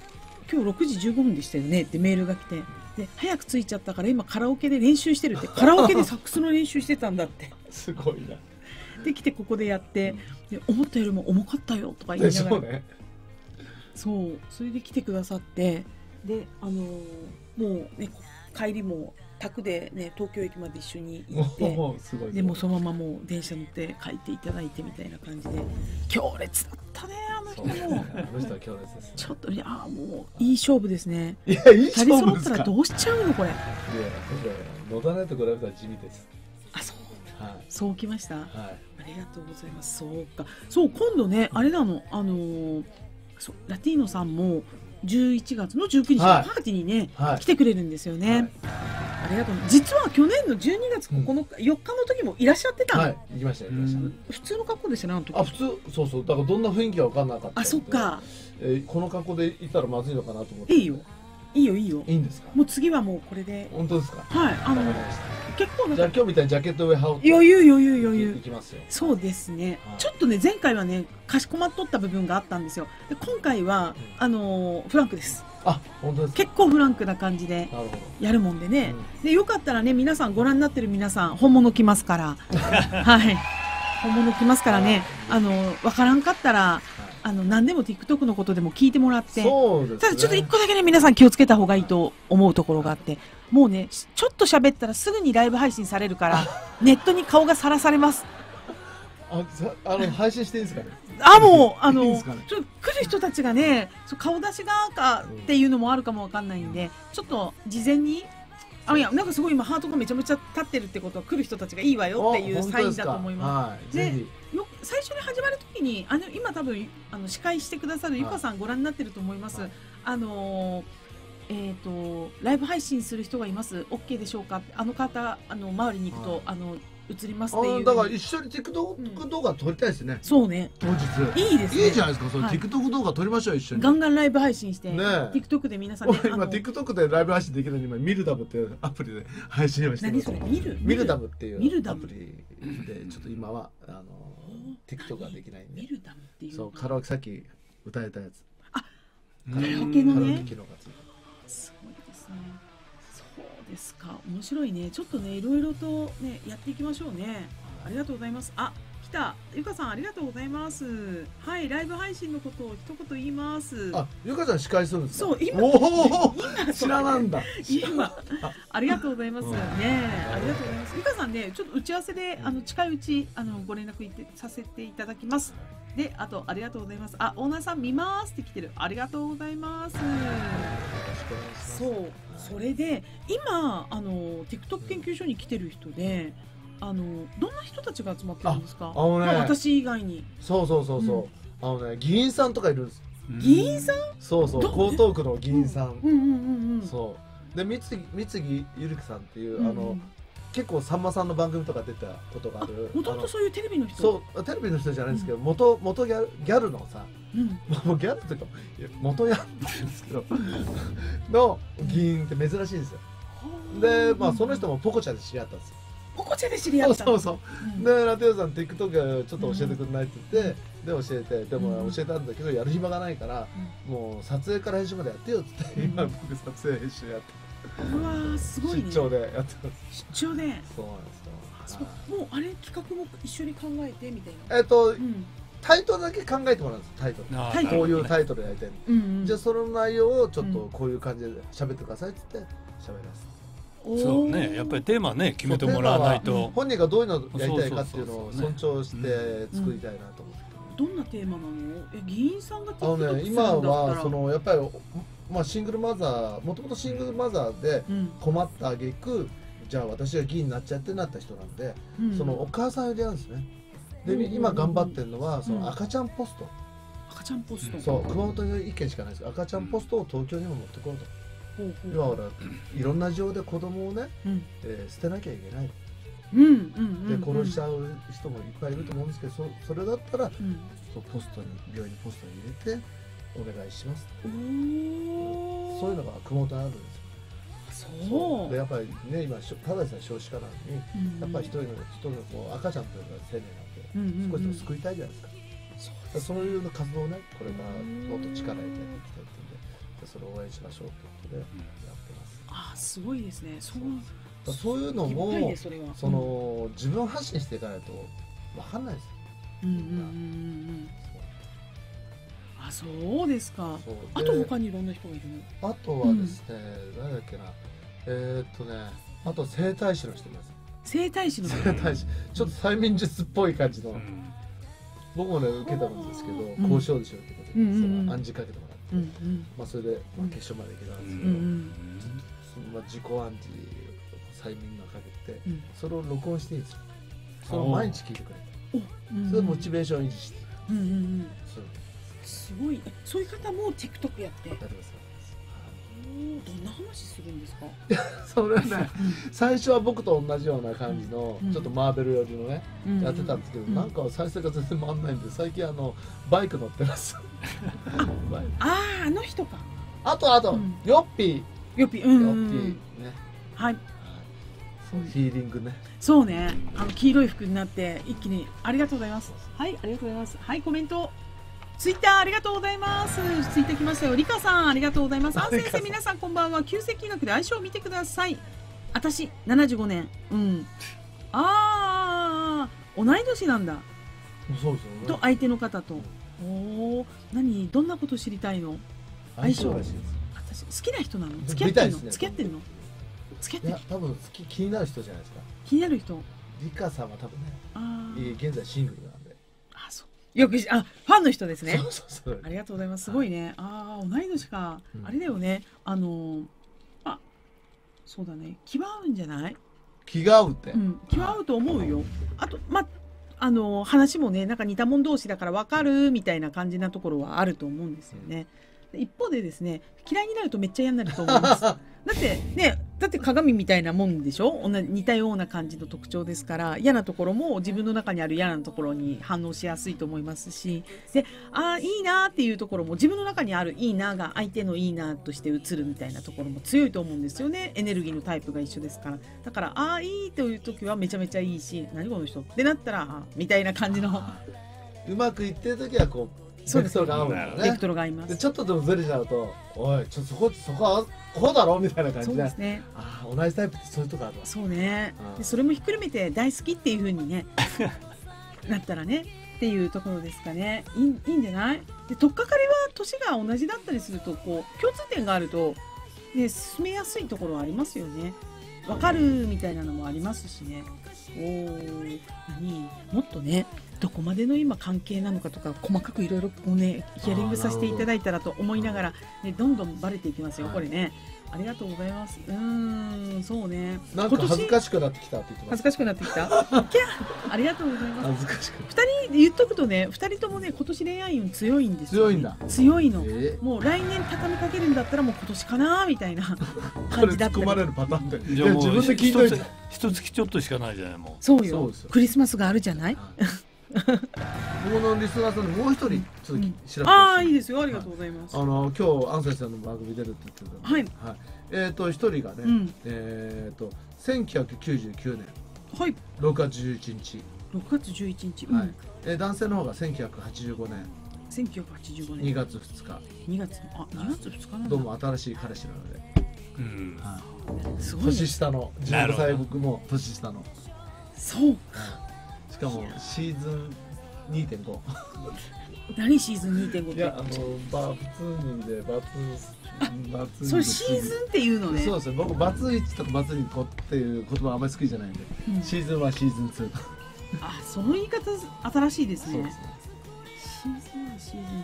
6時15分でしたよねってメールが来て。で早く着いちゃったから今カラオケで練習してるって。カラオケでサックスの練習してたんだってすごいな。 で来てここでやってで思ったよりも重かったよとか言いながら。そうそれで来てくださってでもうね帰りも宅でね東京駅まで一緒に行ってでもうそのままもう電車乗って帰っていただいてみたいな感じで強烈だったねあの人も。 あの人は強烈です。 ちょっともういい勝負ですね。 いやいい勝負ですか。 二人揃ったらどうしちゃうのこれ。いや野田姉と比べたら地味です。 あそう。そうきました。ありがとうございます。そうか。そう今度ねあれなのラティーノさんも 11月の19日のパーティーにね、来てくれるんですよね。ありがとう。実は去年の12月9日、4日の時もいらっしゃってたの。 行きました行きました。 普通の格好でしたね、あの時。 普通、そうそう、だからどんな雰囲気は分からなかった。 あ、そっか。 この格好でいたらまずいのかなと思って。 いいよいいよ。 いいんですか。 もう次はもうこれで。 本当ですか。 はい、結構じゃあ今日みたいにジャケット上羽織って余裕いきますよ。 そうですね、ちょっとね前回はねかしこまっとった部分があったんですよ。で今回はフランクです。 本当ですか。 結構フランクな感じでやるもんでね、でよかったらね皆さんご覧になってる皆さん本物来ますからはい本物来ますからね、わからんかったら何でも TikTok のことでも聞いてもらって、 そうですね、 ただちょっと一個だけね皆さん気をつけた方がいいと思うところがあって、もうねちょっと喋ったらすぐにライブ配信されるからネットに顔がさらされます。 配信していいですかね。 もうちょっと来る人たちがね顔出しがかっていうのもあるかもわかんないんで、ちょっと事前にいやなんかすごい今ハートがめちゃめちゃ立ってるってことは来る人たちがいいわよっていうサインだと思います。で最初に始まる時に今多分司会してくださるゆかさんご覧になってると思います。ライブ配信する人がいます OK でしょうか、方周りに行くと映りますっていう。 だから一緒に TikTok 動画撮りたいですね。 そうね、 当日いいですね。 いいじゃないですか。その TikTok 動画撮りましょう一緒に。 ガンガンライブ配信して TikTok で皆さんね。 今 TikTok でライブ配信できるのに今ミルダムっていうアプリで配信をしてます。 何それミルダムっていうアプリでちょっと今はTikTok ができないんで。 ミルダムっていう。 そうカラオケさっき歌えたやつ。 カラオケのね。すごいですね。そうですか、面白いね。ちょっとねいろいろとねやっていきましょうね。ありがとうございます。来たゆかさんありがとうございます。はい、ライブ配信のことを一言言います。 ゆかさん司会するんですか。 そう今知らなんだ。 今ありがとうございますね。ありがとうございます。ゆかさんねちょっと打ち合わせで近いうちご連絡させていただきます。であとありがとうございます。オーナーさん見ますって来てる。ありがとうございます。そうそれで今TikTok 研究所に来てる人でどんな人たちが集まってるんですか。私以外に。 そう議員さんとかいるんです。 議員さん。 そう江東区の議員さん。そうで三木ゆりかさんっていう結構さんまさんの番組とか出たことがある。 もともとそういうテレビの人。 そうテレビの人じゃないんですけど、元ギャルのさ、もうギャルというか元ヤンって言うんですけどの議員って珍しいんですよ。でその人もポコチャで知り合ったんですよ。 ポコチャで知り合った。 でラテオさん TikTok ちょっと教えてくれないって言って、で教えて、でも教えたんだけどやる暇がないから、もう撮影から編集までやってよって言って今僕撮影編集やって。 うわすごいね。 出張でやってます。 出張で。 そうなんですよ。 もうあれ企画も一緒に考えてみたいな。 タイトルだけ考えてもらうんです。タイトル。こういうタイトルやりたい。じゃあその内容をちょっとこういう感じで喋ってくださいって言って喋ります。 そうね、やっぱりテーマね決めてもらわないと。 本人がどういうのやりたいかっていうのを尊重して作りたいなと思って。 どんなテーマなの？議員さんがTikTokするんだったら。 今はやっぱりシングルマザー、もともとシングルマザーで困った挙句、じゃあ私が議員になっちゃってなった人なんで、そのお母さんよりなんですね。で今頑張ってるのはその赤ちゃんポスト。 赤ちゃんポスト。 そう熊本に1件しかないですけど、赤ちゃんポストを東京にも持ってこうと。要はほらいろんな事情で子供をね捨てなきゃいけない。で殺しちゃう人もいっぱいいると思うんですけど、それだったらポストに病院にポストに入れてお願いします。そういうのが熊本にあるんですよ。そうでやっぱりね今ただでさえ少子化なのに、やっぱり一人の赤ちゃんというのは生命なんで、少しでも救いたいじゃないですか。そういう活動をねこれからもっと力入れていきたいっていうんで、それを応援しましょうということでやってます。 すごいですね。 そういうのもその自分発信していかないと分かんないですよ。 そうですか。あと他にいろんな人がいるの？あとはですね、誰だっけな、あと整体師の人います。 整体師の人。 整体師、ちょっと催眠術っぽい感じの。僕もね受けたんですけど、交渉でしょってことで暗示かけてもらって、それで決勝まで行けたんですけど、自己暗示催眠がかけて、それを録音していいんですよ。それを毎日聞いてくれて、それでモチベーションを維持して、 すごい。そういう方も TikTok やってやってますどんな話するんですか？ それね最初は僕と同じような感じの、 うんちょっとマーベル寄りのね、 うんやってたんですけど、 うんなんか再生が全然回んないんで最近バイク乗ってますバイクあの人か。 あと、 うんヨッピー、 よっぴヨッピーね、 はい。 そうヒーリングね。 そうね。黄色い服になって一気にありがとうございます。はい、ありがとうございます。はい、コメント。ツイッターありがとうございます。ツイッター来ましたよ。リカさんありがとうございます。先生皆さんこんばんは。旧石器学で相性を見てください。私75年。同い年なんだ。 そうですよね。 と相手の方と。どんなこと知りたいの？ 相性らしいです。 私好きな人なの？付き合ってんの？ みたいですね付き合ってんの？付き合ってんの？ いや多分気になる人じゃないですか。 気になる人。 リカさんは多分ね、現在シングルなんで。 そう。よくファンの人ですね。 そうありがとうございます。すごいね。同い年か。あれだよね。そうだね。気は合うんじゃない？ 気が合うって。 気は合うと思うよ。あと話もね、なんか似た者同士だから分かるみたいな感じなところはあると思うんですよね。一方でですね、嫌いになるとめっちゃ嫌になると思います。だって鏡みたいなもんでしょ。似たような感じの特徴ですから、嫌なところも自分の中にある嫌なところに反応しやすいと思いますし、で、いいなっていうところも自分の中にあるいいなが相手のいいなとして映るみたいなところも強いと思うんですよね。エネルギーのタイプが一緒ですから。だからいいという時はめちゃめちゃいいし、何この人ってなったらみたいな感じのうまくいってる時はこうベクトルが合うんだよね。 ベクトルが合います。 でちょっとでもずれちゃうと、おいちょっとそこはこうだろみたいな感じで。 そうですね。 同じタイプってそういうとこあるわ。 そうね。でそれもひっくるめて大好きっていう風にねなったらねっていうところですかね。いいんじゃない？で取っかかりは年が同じだったりすると共通点があるとね進めやすいところはありますよね。わかるみたいなのもありますしね。もっとねどこまでの今関係なのかとか細かくいろいろヒアリングさせていただいたらと思いながら、どんどんバレていきますよ、これね。ありがとうございます。そうね。 なんか恥ずかしくなってきたって言ってます。 恥ずかしくなってきた。ありがとうございます。 恥ずかしく。 2人で言っとくとね、2人ともね今年恋愛運強いんですよ、 強いんだ。 強いの。もう来年畳みかけるんだったらもう今年かなみたいな感じだったり。 突っ込まれるパターンで。 じゃあもう自分で聞いといて。 一月ちょっとしかないじゃないもう。 そうよ。クリスマスがあるじゃない。 僕のリスナーさんでもう一人ちょっと調べてほしい。 いいですよ。ありがとうございます。 今日アン先生の番組出るって言ってた。 はい。 一人がね、1999年6月11日。 6月11日。 はい。男性の方が1985年。 1985年。 2月2日。 2月2日なんだ。 どうも新しい彼氏なので。 すごい。 年下の15歳僕も年下の。 そうか。しかもシーズン 2.5。 何シーズン 2.5 って？ いや普通人でそれシーズンっていうのね。 そうですね。僕バツ1とかバツ2っていう言葉あんまり好きじゃないんで、シーズンはシーズン2。 その言い方新しいですね。 そうですね。 シーズンはシーズン2。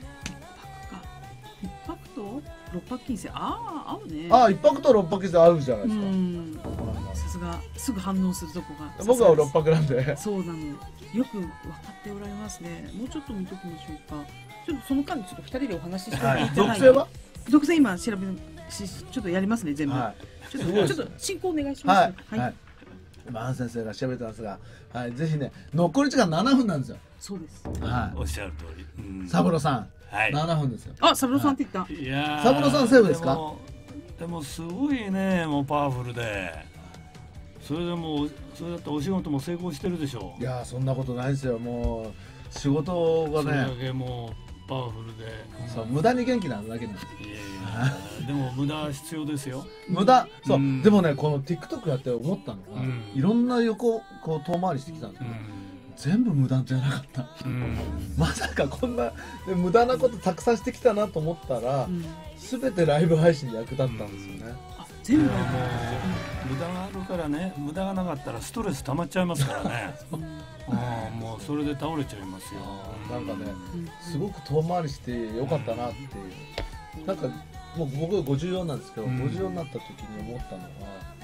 一泊と六泊金星。合うね。 一泊と六泊金星合うじゃないですか。 さすがすぐ反応するとこが。 僕は六泊なんで。 そうなの。よく分かっておられますね。もうちょっと見ときましょうか。ちょっとその間にちょっと2人でお話ししていただいて。 属性は？ 属性今調べるちょっとやりますね全部。ちょっと進行お願いします。はい。 アン先生が調べてますが、ぜひね残り時間7分なんですよ。 そうです。 おっしゃる通り。 サブロさん。7分ですよ。 サブロさんって言った。 いやサブロさんセーフですか？ でもすごいね、もうパワフルで、それでもそれだってお仕事も成功してるでしょ。 いやそんなことないですよ。もう仕事がね、 それだけもうパワフルで、 そう無駄に元気なだけなんです。 でも無駄必要ですよ。 無駄、そう、でもねこの TikTok やって思ったのが、いろんな横こう遠回りしてきたんですけど、全部無駄じゃなかった。まさかこんな無駄なことたくさんしてきたなと思ったら、全てライブ配信で役立ったんですよね。 全部無駄があるからね、無駄がなかったらストレス溜まっちゃいますからね。もうそれで倒れちゃいますよ。 なんかね、すごく遠回りしてよかったなっていう。なんかもう僕54なんですけど、54になった時に思ったのは、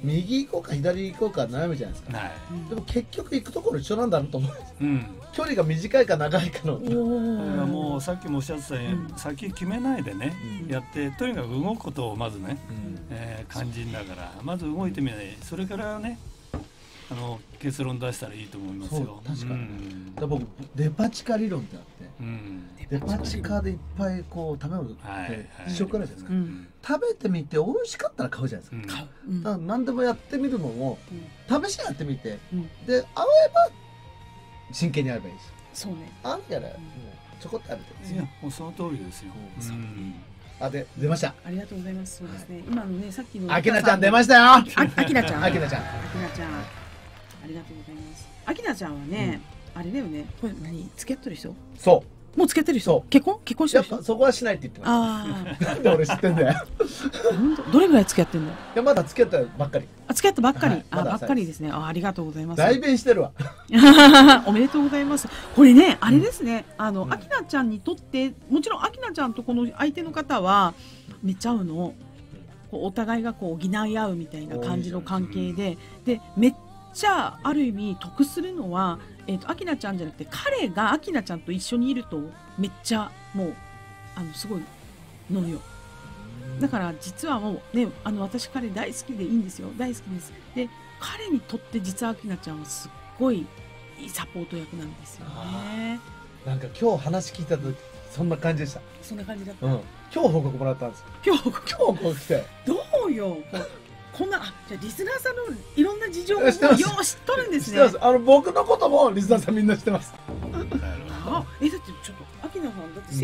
右行こうか左行こうか悩むじゃないですか。 はい。 でも結局行くところ一緒なんだろうと思う。 うん。 距離が短いか長いかの。 だからもうさっきもおっしゃってたように、 うん先決めないでね、やってとにかく動くことをまずね、 うん肝心だからまず動いてみない、それからね結論出したらいいと思いますよ。 そう確かにうんだから僕デパ地下理論ってあってうんデパ地下でいっぱいこう食べ物っはいて試食あるじゃないですか、 うん食べてみて美味しかったら買うじゃないですか、 うんうんだから何でもやってみるのも試しにやってみてうんで合えば真剣にやればいいしそうね。 合うからもうちょこっと食べてますいやもうその通りですよ。 うんうんあで出ましたありがとうございます。そうですね。今のね、さっきの。 あきなちゃん出ましたよあきなちゃん。 あきなちゃんあきなちゃん。ありがとうございます。あきなちゃんはね、あれだよね。これ何付き合ってる人？ そもう付き合ってる人そ？ 結婚してやっる人？ ぱそこはしないって言ってまあすなんで俺知ってんだよあ、本当。どれぐらい付き合ってんの？ いやまだ付き合ったばっかりあ、付き合ったばっかり。 はいあ、ばっまだ浅いかりですね。ありがとうございます。 代弁してるわおめでとうございます。これね、あれですね。あきなちゃんにとって、もちろんあきなちゃんとこの相手の方はめっちゃ合うの。こうお互いがこう補い合うみたいな感じの関係で、でめっちゃある意味得するのは、あきなちゃんじゃなくて彼があきなちゃんと一緒にいるとめっちゃもうすごいのよ。だから実はもうね、私彼大好きでいいんですよ。大好きです。で彼にとって実はあきなちゃんはすっごいいいサポート役なんですよね。 なんか今日話聞いた時そんな感じでした。 そんな感じだった。 うん。今日報告もらったんですよ。 今日今日報告来て。 どうよ。こんなじゃあリスナーさんのいろんな事情をよう知知ってますっとるんですね。 知ってます。僕のこともリスナーさんみんな知ってます。 なるほど。 だってちょっとアキナさんだって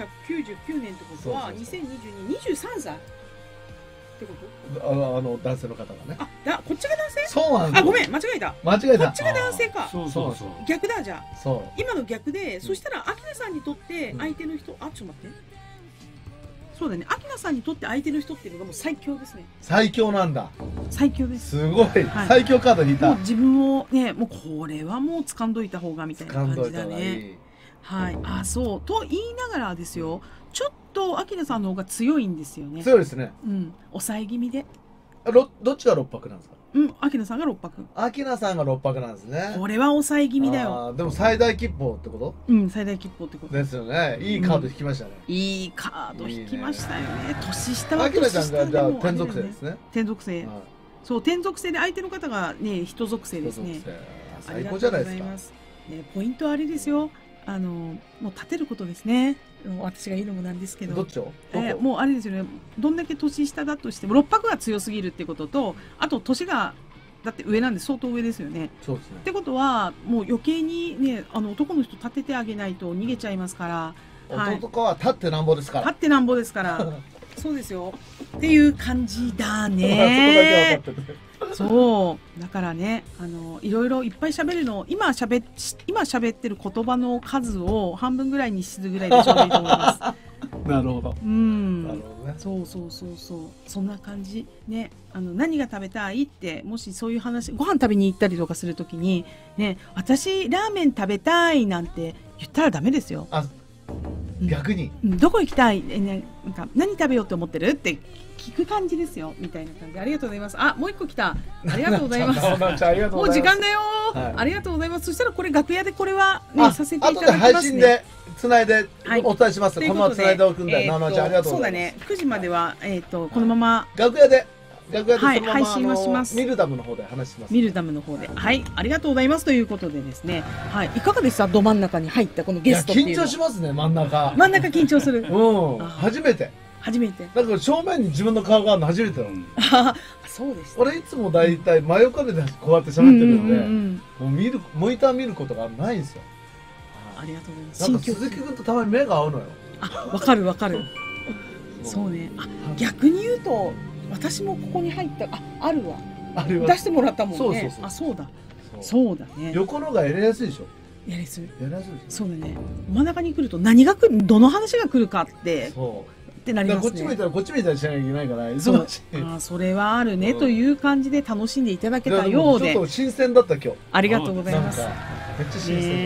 1999年ってことはそうそう 2022 23歳ってこと？ 男性の方がね。 こっちが男性？ そうなんです。 ごめん間違えた。 間違えたこっち。が男性か。 そうそうそう。 逆だじゃあ。 そ今の逆で、そしたらアキナさんにとって相手の人、ちょっと待って。そうだね。アキナさんにとって相手の人っていうのがもう最強ですね。 最強なんだ。 最強です。 すごい。 はい最強カード引いた。 もう自分をね、もうこれはもう掴んどいた方がみたいな掴ん感じだどいた方がいね。 い。 はい。そうと言いながらですよ。ちょっとアキナさんの方が強いんですよね。 強いですね。 うん。抑え気味で。 どっちが6泊なんですか。 アキナさんが6泊。 アキナさんが6泊なんですね。 これは抑え気味だよ。 でも最大吉報ってこと最大吉報ってこと。 ですよね。いいカード引きましたね。 いいカード引きましたよね。年下は年アキナちゃん下でがじゃあも天属性ですね。 天属性。 はいそう、天属性で相手の方がね、人属性ですね。 天属性ありがとう最高じゃないございですか。 ます。ね、ポイントはあれですよ。もう立てることですね。もう私が言うのもなんですけど。 どっちをどこもうあれですよね。どんだけ年下だとしても6泊が強すぎるってことと、あと年がだって上なんで相当上ですよね。 そうですねっ。てことはもう余計にね、男の人立ててあげないと逃げちゃいますから。はい。 男は立ってなんぼですから。 立ってなんぼですから。そうですよ。っていう感じだそこだけね。 分かってる。 そうだからね、いろいろいっぱい喋るの、今喋ってる言葉の数を半分ぐらいにするぐらいでちょうどいいと思います。 なるほど。なるほどね。 そうそんな感じね。何が食べたいってもしそういう話、ご飯食べに行ったりとかするときにね、私ラーメン食べたいなんて言ったらダメですよ。 逆に。 どこ行きたい、なんか何食べようと思ってるって聞く感じですよみたいな感じ。ありがとうございます。もう一個来た。ありがとうございます。もう時間だよ、ありがとうございます。そしたらこれ楽屋でこれはねさせていただきますね。 後で配信でつないでお伝えします。このままつないでおくんで、なおなおちゃんありがとうございます。 そうだね。9時まではこのまま楽屋でそのまま配信はします。 ミルダムの方で話します。 ミルダムの方で、ありがとうございますということでですね、いかがでした？ど真ん中に入ったこのゲストっていうの。 緊張しますね、真ん中。 真ん中緊張する。 初めて。だから正面に自分の顔があるの初めてなの。 そうです。 俺いつもだいたい真横でこうやって喋ってるので、もうモニター見ることがないんですよ。 ありがとうございます。 なんか鈴木君とたまに目が合うのよ。 わかる。そうね。逆に言うと私もここに入ったあるわ。出してもらったもんね。そうだね。 横のがやりやすいでしょ。 やりやすい。 そうだね。真ん中に来ると何が来る、どの話が来るかってなりますね。 こっち向いたらこっち向いたりしなきゃいけないから忙しい。 それはあるねという感じで楽しんでいただけたようで。 ちょっと新鮮だった今日。 ありがとうございます。 めっちゃ新鮮。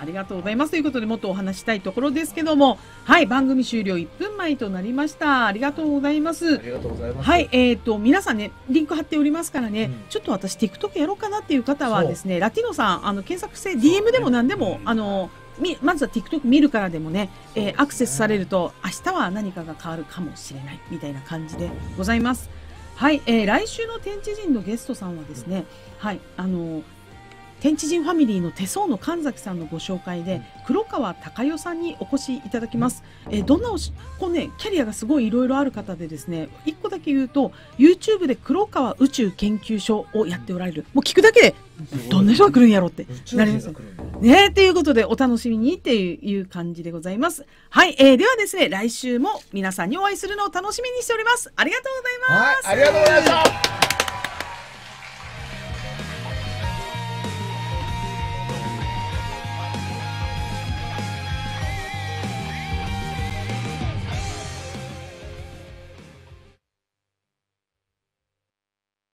ありがとうございますということで、もっとお話したいところですけども、はい、番組終了1分前となりました。ありがとうございます。 ありがとうございます。 はい、皆さんね、リンク貼っておりますからね、ちょっと私 TikTok やろうかなっていう方はですね、ラティノさん検索して DM でも何でもまずは TikTok 見るからでもね、アクセスされると明日は何かが変わるかもしれないみたいな感じでございます。はい、来週の天地人のゲストさんはですね、はい、天地人ファミリーの手相の神崎さんのご紹介で黒川貴代さんにお越しいただきます。どんなこうね、キャリアがすごいいろいろある方でですね、一個だけ言うと YouTube で黒川宇宙研究所をやっておられる、もう聞くだけでどんな人が来るんやろってなりますね。ということでお楽しみにっていう感じでございます。はい、ではですね、来週も皆さんにお会いするのを楽しみにしております。ありがとうございます。 はい、ありがとうございました。